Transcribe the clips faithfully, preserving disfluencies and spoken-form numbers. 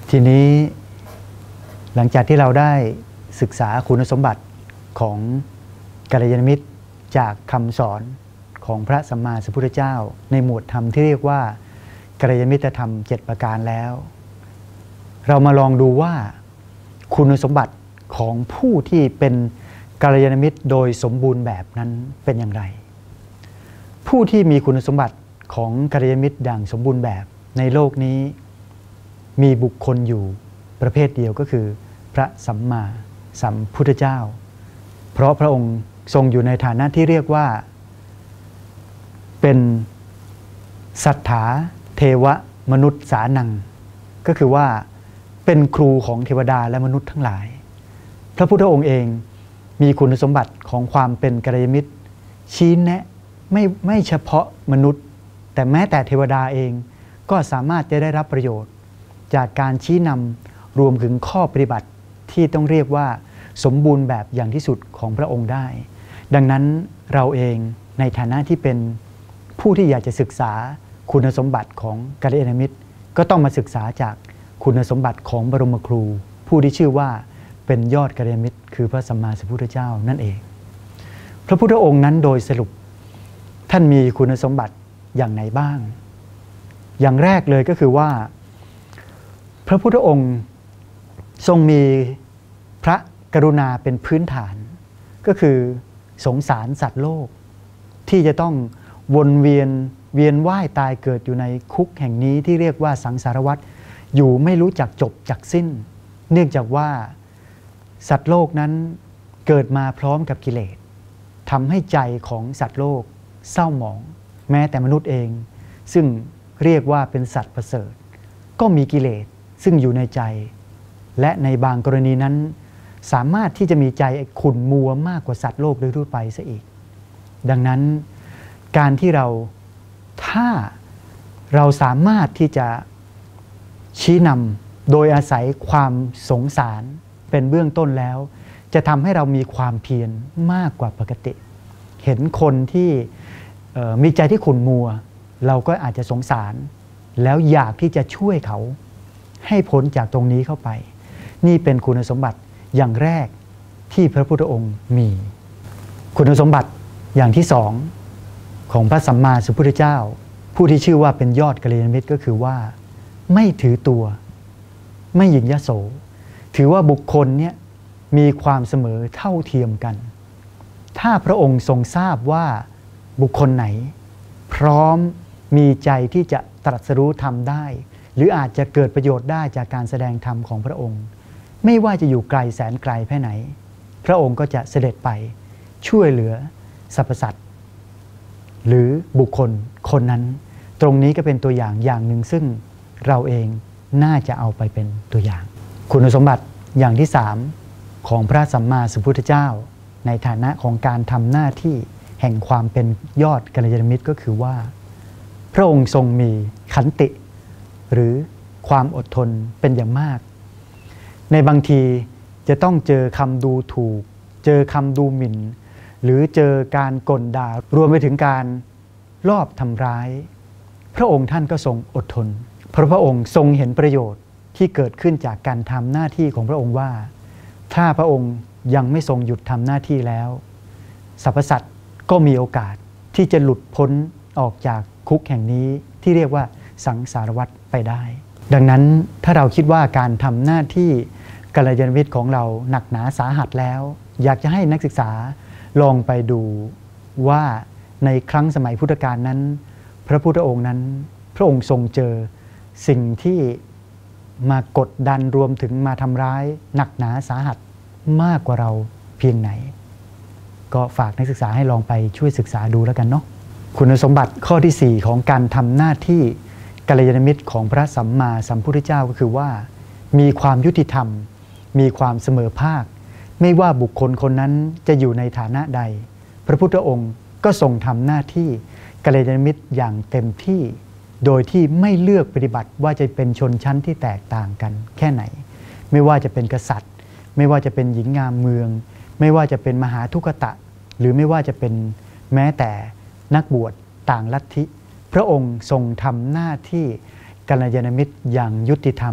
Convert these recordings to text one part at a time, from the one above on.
ทีนี้หลังจากที่เราได้ศึกษาคุณสมบัติของกัลยาณมิตรจากคำสอนของพระสัมมาสัมพุทธเจ้าในหมวดธรรมที่เรียกว่ากัลยาณมิตรธรรมเจ็ดประการแล้วเรามาลองดูว่าคุณสมบัติของผู้ที่เป็นกัลยาณมิตรโดยสมบูรณ์แบบนั้นเป็นอย่างไรผู้ที่มีคุณสมบัติของกัลยาณมิตรอย่างสมบูรณ์แบบในโลกนี้มีบุคคลอยู่ประเภทเดียวก็คือพระสัมมาสัมพุทธเจ้าเพราะพระองค์ทรงอยู่ในฐานะที่เรียกว่าเป็นสัทธาเทวมนุษย์สานังก็คือว่าเป็นครูของเทวดาและมนุษย์ทั้งหลายพระพุทธองค์เองมีคุณสมบัติของความเป็นกัลยาณมิตรชี้แนะไม่ไม่เฉพาะมนุษย์แต่แม้แต่เทวดาเองก็สามารถจะได้รับประโยชน์จากการชี้นำรวมถึงข้อปฏิบัติที่ต้องเรียกว่าสมบูรณ์แบบอย่างที่สุดของพระองค์ได้ดังนั้นเราเองในฐานะที่เป็นผู้ที่อยากจะศึกษาคุณสมบัติของกัลยาณมิตรก็ต้องมาศึกษาจากคุณสมบัติของบรมครูผู้ที่ชื่อว่าเป็นยอดกัลยาณมิตรคือพระสัมมาสัมพุทธเจ้านั่นเองพระพุทธองค์นั้นโดยสรุปท่านมีคุณสมบัติอย่างไหนบ้างอย่างแรกเลยก็คือว่าพระพุทธองค์ทรงมีพระกรุณาเป็นพื้นฐานก็คือสงสารสัตว์โลกที่จะต้องวนเวียนเวียนว่ายตายเกิดอยู่ในคุกแห่งนี้ที่เรียกว่าสังสารวัฏอยู่ไม่รู้จักจบจักสิ้นเนื่องจากว่าสัตว์โลกนั้นเกิดมาพร้อมกับกิเลสทำให้ใจของสัตว์โลกเศร้าหมองแม้แต่มนุษย์เองซึ่งเรียกว่าเป็นสัตว์ประเสริฐก็มีกิเลสซึ่งอยู่ในใจและในบางกรณีนั้นสามารถที่จะมีใจขุ่นมัวมากกว่าสัตว์โลกโดยทั่วไปซะอีกดังนั้นการที่เราถ้าเราสามารถที่จะชี้นำโดยอาศัยความสงสารเป็นเบื้องต้นแล้วจะทำให้เรามีความเพียรมากกว่าปกติเห็นคนที่มีใจที่ขุ่นมัวเราก็อาจจะสงสารแล้วอยากที่จะช่วยเขาให้พ้นจากตรงนี้เข้าไปนี่เป็นคุณสมบัติอย่างแรกที่พระพุทธองค์มีคุณสมบัติอย่างที่สองของพระสัมมาสัมพุทธเจ้าผู้ที่ชื่อว่าเป็นยอดกัลยาณมิตรก็คือว่าไม่ถือตัวไม่หยิ่งยโสถือว่าบุคคลเนี่ยมีความเสมอเท่าเทียมกันถ้าพระองค์ทรงทราบว่าบุคคลไหนพร้อมมีใจที่จะตรัสรู้ธรรมได้หรืออาจจะเกิดประโยชน์ได้จากการแสดงธรรมของพระองค์ไม่ว่าจะอยู่ไกลแสนไกลแค่ไหนพระองค์ก็จะเสด็จไปช่วยเหลือสรรพสัตว์หรือบุคคลคนนั้นตรงนี้ก็เป็นตัวอย่างอย่างหนึ่งซึ่งเราเองน่าจะเอาไปเป็นตัวอย่างคุณสมบัติอย่างที่สามของพระสัมมาสัมพุทธเจ้าในฐานะของการทำหน้าที่แห่งความเป็นยอดกัลยาณมิตรก็คือว่าพระองค์ทรงมีขันติหรือความอดทนเป็นอย่างมากในบางทีจะต้องเจอคำดูถูกเจอคำดูหมิ่นหรือเจอการก่นด่ารวมไปถึงการลอบทำร้ายพระองค์ท่านก็ทรงอดทนเพราะพระองค์ทรงเห็นประโยชน์ที่เกิดขึ้นจากการทำหน้าที่ของพระองค์ว่าถ้าพระองค์ยังไม่ทรงหยุดทำหน้าที่แล้วสรรพสัตว์ก็มีโอกาสที่จะหลุดพ้นออกจากคุกแห่งนี้ที่เรียกว่าสังสารวัฏไปได้ดังนั้นถ้าเราคิดว่าการทำหน้าที่กัลยาณมิตรของเราหนักหนาสาหัสแล้วอยากจะให้นักศึกษาลองไปดูว่าในครั้งสมัยพุทธกาลนั้นพระพุทธองค์นั้นพระองค์ทรงเจอสิ่งที่มากดดันรวมถึงมาทำร้ายหนักหนาสาหัสมากกว่าเราเพียงไหนก็ฝากนักศึกษาให้ลองไปช่วยศึกษาดูแล้วกันเนาะคุณสมบัติข้อที่สี่ของการทำหน้าที่กัลยาณมิตรของพระสัมมาสัมพุทธเจ้าก็คือว่ามีความยุติธรรมมีความเสมอภาคไม่ว่าบุคคลคนนั้นจะอยู่ในฐานะใดพระพุทธองค์ก็ทรงทำหน้าที่กัลยาณมิตรอย่างเต็มที่โดยที่ไม่เลือกปฏิบัติว่าจะเป็นชนชั้นที่แตกต่างกันแค่ไหนไม่ว่าจะเป็นกษัตริย์ไม่ว่าจะเป็นหญิงงามเมืองไม่ว่าจะเป็นมหาทุกตะหรือไม่ว่าจะเป็นแม้แต่นักบวชต่างลัทธิพระองค์ทรงทำหน้าที่กัลยาณมิตรอย่างยุติธรรม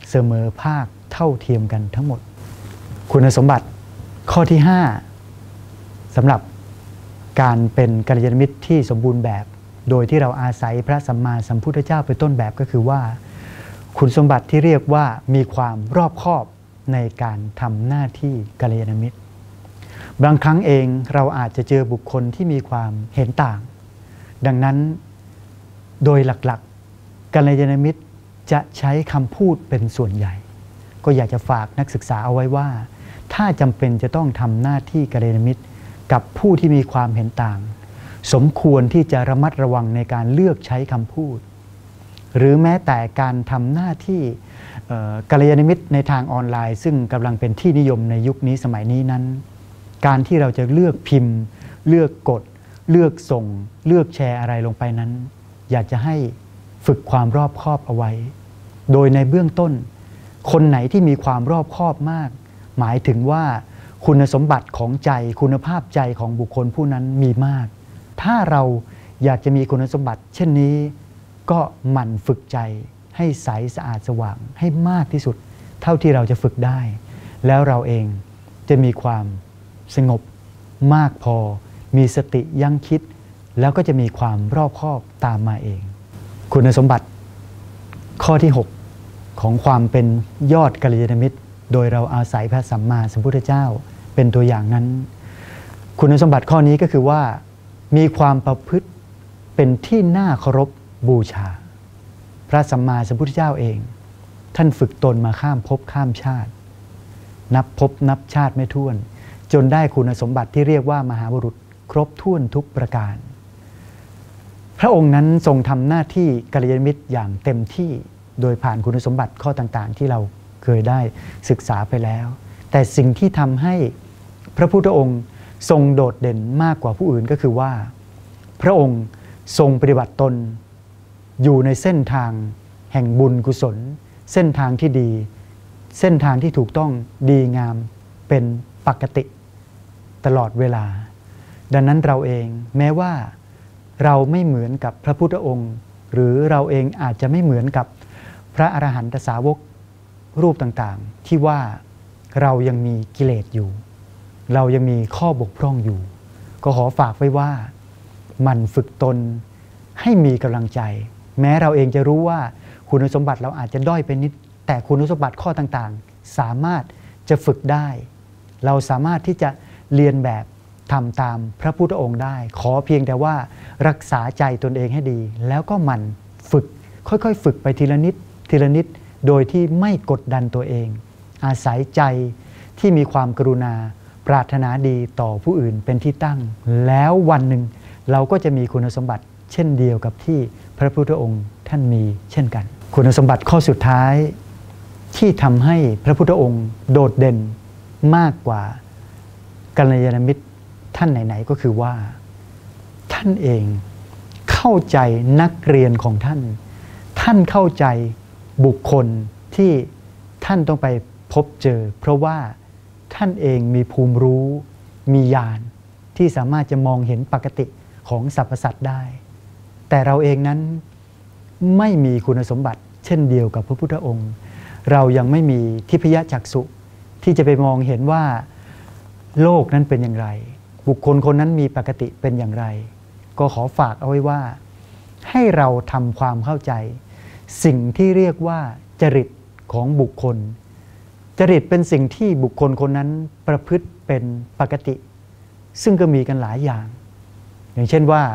เสมอภาคเท่าเทียมกันทั้งหมดคุณสมบัติข้อที่ห้าสำหรับการเป็นกัลยาณมิตรที่สมบูรณ์แบบโดยที่เราอาศัยพระสัมมาสัมพุทธเจ้าเป็นต้นแบบก็คือว่าคุณสมบัติที่เรียกว่ามีความรอบคอบในการทำหน้าที่กัลยาณมิตรบางครั้งเองเราอาจจะเจอบุคคลที่มีความเห็นต่างดังนั้นโดยหลักๆกัลยาณมิตรจะใช้คำพูดเป็นส่วนใหญ่ก็อยากจะฝากนักศึกษาเอาไว้ว่าถ้าจำเป็นจะต้องทำหน้าที่กัลยาณมิตรกับผู้ที่มีความเห็นต่างสมควรที่จะระมัดระวังในการเลือกใช้คำพูดหรือแม้แต่การทำหน้าที่กัลยาณมิตรในทางออนไลน์ซึ่งกำลังเป็นที่นิยมในยุคนี้สมัยนี้นั้นการที่เราจะเลือกพิมพ์เลือกกดเลือกส่งเลือกแชร์อะไรลงไปนั้นอยากจะให้ฝึกความรอบคอบเอาไว้โดยในเบื้องต้นคนไหนที่มีความรอบคอบมากหมายถึงว่าคุณสมบัติของใจคุณภาพใจของบุคคลผู้นั้นมีมากถ้าเราอยากจะมีคุณสมบัติเช่นนี้ก็หมั่นฝึกใจให้ใสสะอาดสว่างให้มากที่สุดเท่าที่เราจะฝึกได้แล้วเราเองจะมีความสงบมากพอมีสติยั้งคิดแล้วก็จะมีความรอบคอบตามมาเองคุณสมบัติข้อที่หกของความเป็นยอดกัลยาณมิตรโดยเราอาศัยพระสัมมาสัมพุทธเจ้าเป็นตัวอย่างนั้นคุณสมบัติข้อนี้ก็คือว่ามีความประพฤติเป็นที่น่าเคารพบูชาพระสัมมาสัมพุทธเจ้าเองท่านฝึกตนมาข้ามภพข้ามชาตินับภพนับชาติไม่ถ้วนจนได้คุณสมบัติที่เรียกว่ามหาบุรุษครบถ้วนทุกประการพระองค์นั้นทรงทำหน้าที่กัลยาณมิตรอย่างเต็มที่โดยผ่านคุณสมบัติข้อต่างๆที่เราเคยได้ศึกษาไปแล้วแต่สิ่งที่ทำให้พระพุทธองค์ทรงโดดเด่นมากกว่าผู้อื่นก็คือว่าพระองค์ทรงปฏิบัติตนอยู่ในเส้นทางแห่งบุญกุศลเส้นทางที่ดีเส้นทางที่ถูกต้องดีงามเป็นปกติตลอดเวลาดังนั้นเราเองแม้ว่าเราไม่เหมือนกับพระพุทธองค์หรือเราเองอาจจะไม่เหมือนกับพระอรหันตสาวกรูปต่างๆที่ว่าเรายังมีกิเลสอยู่เรายังมีข้อบกพร่องอยู่ก็ขอฝากไว้ว่ามันฝึกตนให้มีกำลังใจแม้เราเองจะรู้ว่าคุณสมบัติเราอาจจะด้อยไปนิดแต่คุณสมบัติข้อต่างๆสามารถจะฝึกได้เราสามารถที่จะเรียนแบบทำตามพระพุทธองค์ได้ขอเพียงแต่ว่ารักษาใจตนเองให้ดีแล้วก็หมั่นฝึกค่อยๆฝึกไปทีละนิดทีละนิดโดยที่ไม่กดดันตัวเองอาศัยใจที่มีความกรุณาปรารถนาดีต่อผู้อื่นเป็นที่ตั้งแล้ววันหนึ่งเราก็จะมีคุณสมบัติเช่นเดียวกับที่พระพุทธองค์ท่านมีเช่นกันคุณสมบัติข้อสุดท้ายที่ทำให้พระพุทธองค์โดดเด่นมากกว่ากัลยาณมิตรท่านไหนๆก็คือว่าท่านเองเข้าใจนักเรียนของท่านท่านเข้าใจบุคคลที่ท่านต้องไปพบเจอเพราะว่าท่านเองมีภูมิรู้มีญาณที่สามารถจะมองเห็นปกติของสรรพสัตว์ได้แต่เราเองนั้นไม่มีคุณสมบัติเช่นเดียวกับพระพุทธองค์เรายังไม่มีทิพยจักษุที่จะไปมองเห็นว่าโลกนั้นเป็นอย่างไรบุคคลคนนั้นมีปกติเป็นอย่างไรก็ขอฝากเอาไว้ว่าให้เราทำความเข้าใจสิ่งที่เรียกว่าจริตของบุคคลจริตเป็นสิ่งที่บุคคลคนนั้นประพฤติเป็นปกติซึ่งก็มีกันหลายอย่างอย่างเช่นว่า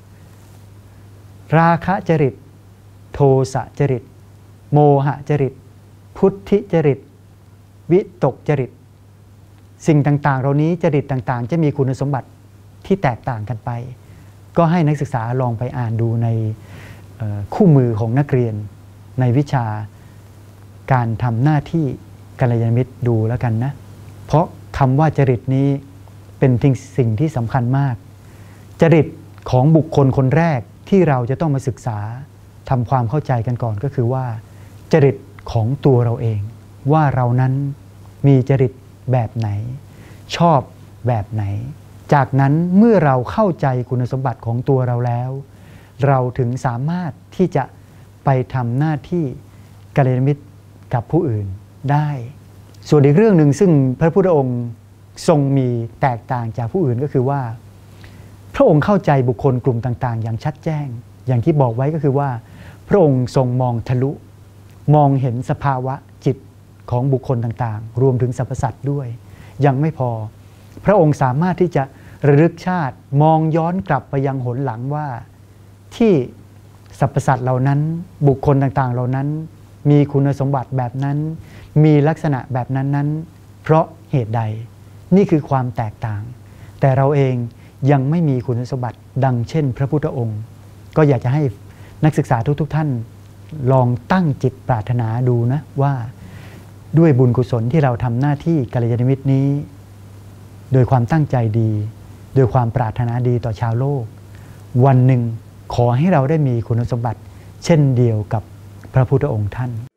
ราคะจริตโทสะจริตโมหะจริตพุทธิจริตวิตกจริตสิ่งต่างๆเหล่านี้จริตต่างๆจะมีคุณสมบัติที่แตกต่างกันไปก็ให้นักศึกษาลองไปอ่านดูในคู่มือของนักเรียนในวิชาการทำหน้าที่กัลยาณมิตรดูแล้วกันนะเพราะคำว่าจริตนี้เป็นสิ่งที่สำคัญมากจริตของบุคคลคนแรกที่เราจะต้องมาศึกษาทำความเข้าใจกันก่อนก็คือว่าจริตของตัวเราเองว่าเรานั้นมีจริตแบบไหนชอบแบบไหนจากนั้นเมื่อเราเข้าใจคุณสมบัติของตัวเราแล้วเราถึงสามารถที่จะไปทำหน้าที่กัลยาณมิตรกับผู้อื่นได้ ส่วนอีกเรื่องหนึ่งซึ่งพระพุทธองค์ทรงมีแตกต่างจากผู้อื่นก็คือว่าพระองค์เข้าใจบุคคลกลุ่มต่างๆอย่างชัดแจ้งอย่างที่บอกไว้ก็คือว่าพระองค์ทรงมองทะลุมองเห็นสภาวะจิตของบุคคลต่างๆรวมถึงสรรพสัตว์ด้วยยังไม่พอพระองค์สามารถที่จะระลึกชาติมองย้อนกลับไปยังหนหลังว่าที่สรรพสัตว์เหล่านั้นบุคคลต่างๆเหล่านั้นมีคุณสมบัติแบบนั้นมีลักษณะแบบนั้นนั้นเพราะเหตุใดนี่คือความแตกต่างแต่เราเองยังไม่มีคุณสมบัติดังเช่นพระพุทธองค์ก็อยากจะให้นักศึกษาทุกๆ ท, ท่านลองตั้งจิตปรารถนาดูนะว่าด้วยบุญกุศลที่เราทำหน้าที่กัลยาณมิตรนี้โดยความตั้งใจดีโดยความปรารถนาดีต่อชาวโลกวันหนึ่งขอให้เราได้มีคุณสมบัติเช่นเดียวกับพระพุทธองค์ท่าน